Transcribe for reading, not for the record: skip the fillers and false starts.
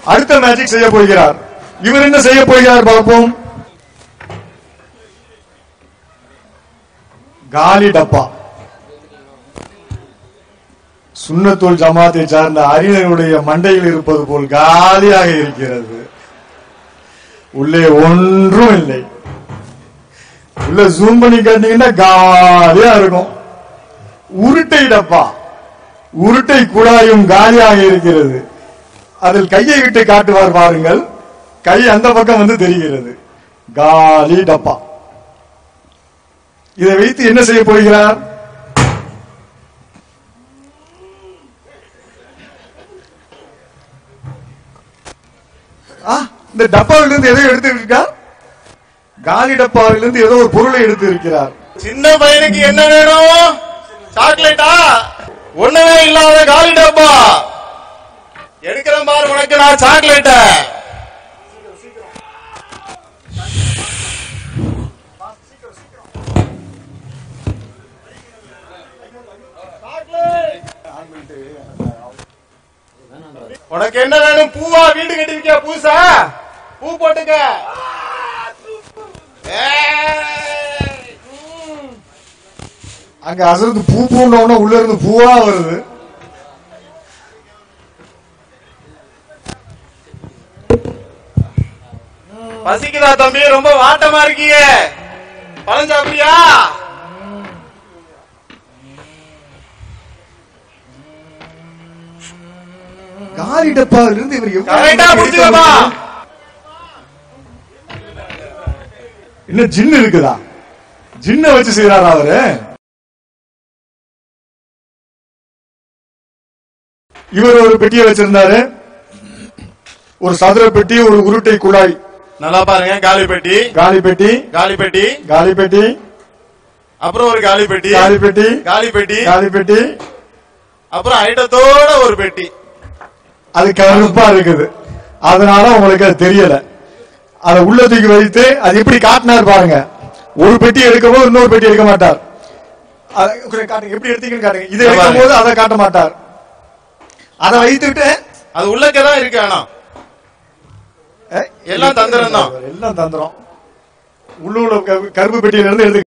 அடுத்த மேஜிக் செய்ய போகிறார். இவர் என்ன செய்ய போகிறார் பார்ப்போம். காலி டப்பா. சுன்னத்துல் ஜமாத்தை சார்ந்த அறிஞர்களுடைய மண்டையில் இருப்பது போல் காலியாக இருக்கிறது. உள்ளே ஒன்றும் இல்லை. உள்ள ஜூம் பண்ணி காட்டினீங்கன்னா காலியா இருக்கும். உருட்டை டப்பா, உருட்டை குழாயும் காலியாக இருக்கிறது. அதில் கையை விட்டு காட்டுவார் பாருங்கள். கை அந்த பக்கம் வந்து தெரிகிறது. காலி டப்பா. இதை வைத்து என்ன செய்ய போகிறார்? இந்த டப்பாவிலிருந்து எதை எடுத்து இருக்கார்? காலி டப்பாவிலிருந்து ஏதோ ஒரு பொருளை எடுத்து இருக்கிறார். சின்ன பையனுக்கு என்ன வேணும்? சாக்லேட்டா? ஒண்ணுமே இல்லாத காலி டப்பா எடுக்கிறேன் பாரு, உனக்கு நான் சாக்லேட்ட. உனக்கு என்ன வேணும்? பூவா? வீடு கட்டிருக்கியா புதுசா? பூ போட்டுக்க. அங்க அசருந்து பூ பூண்டோன்னா உள்ள இருந்து பூவா வருது. பசிக்குதா தம்பி? ரொம்ப வாட்டமா இருக்கீங்க. பழம் சாப்பிடுறியா? காலி டப்பாவில இருந்து இவர் இன்னும் ஜின்னு இருக்குதா? ஜின்ன வச்சு செய்யறாரா அவரு? இவர் ஒரு பெட்டியை வச்சிருந்தாரு. ஒரு சதுர பெட்டி, ஒரு உருட்டை குழாய். நல்லா பாருங்க. காலி பெட்டி, காலி பெட்டி, காலி பெட்டி, காலி பெட்டி, அப்புறம் ஒரு காலி பெட்டி, காலி பெட்டி, காலி பெட்டி, காலி பெட்டி, அப்புறம் ஐட்டத்தோட ஒரு பெட்டி. அது கருப்பா இருக்குது. அதனால உங்களுக்கு அது தெரியல. அதை உள்ளத்துக்கு வைத்து அது எப்படி காட்டினார் பாருங்க. ஒரு பெட்டி எடுக்கும் போது இன்னொரு பெட்டி எடுக்க மாட்டார். எப்படி எடுத்தீங்கன்னு காட்டுங்க. இதை எடுக்கும் போது அதை காட்ட மாட்டார். அதை வைத்துட்டு அது உள்ளக்கதான் இருக்கு. ஆனா எல்லாம் தந்திரம் தான். எல்லாம் தந்திரம். உள்ளூர் கருப்பு பெட்டியில இருந்து எடுத்து